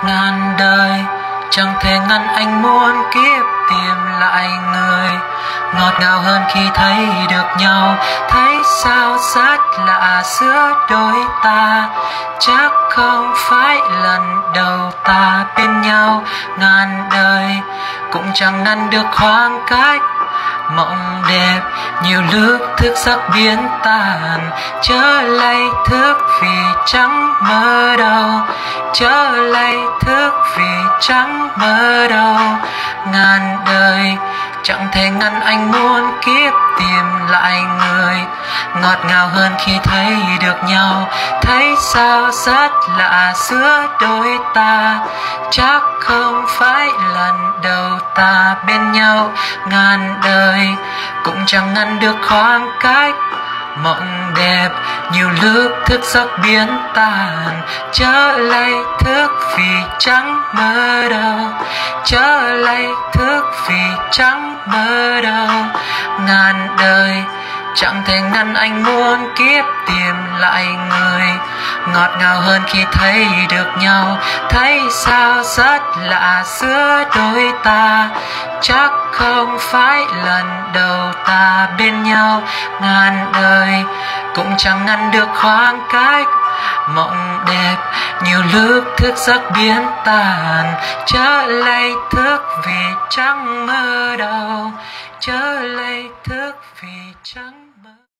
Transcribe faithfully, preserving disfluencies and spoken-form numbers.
ngàn đời chẳng thể ngăn anh muôn kiếp tìm lại người ngọt ngào hơn khi thấy được nhau. Thấy sao rất lạ giữa đôi ta, chắc không phải lần đầu ta bên nhau. Ngàn đời cũng chẳng ngăn được khoảng cách mộng đẹp, nhiều lúc thức giấc biến tàn. Chớ lay thức vì chẳng mơ đâu, chớ lay thức vì chẳng mơ đâu. Ngàn đời chẳng thể ngăn anh muôn kiếp tìm lại người ngọt ngào hơn khi thấy được nhau. Thấy sao rất lạ giữa đôi ta, chắc không phải lần đầu ta bên nhau. Ngàn đời cũng chẳng ngăn được khoảng cách mộng đẹp, nhiều lúc thức giấc biến tàn. Chớ lay thức vì chẳng mơ đâu, chớ lay thức vì chẳng mơ đâu. Ngàn đời chẳng thể ngăn anh muôn kiếp tìm lại người ngọt ngào hơn khi thấy được nhau. Thấy sao rất lạ giữa đôi ta, chắc không phải lần đầu ta bên nhau. Ngàn đời cũng chẳng ngăn được khoảng cách mộng đẹp, nhiều lúc thức giấc biến tàn. Chớ lay thức vì chẳng mơ đâu, chớ lay thức vì chẳng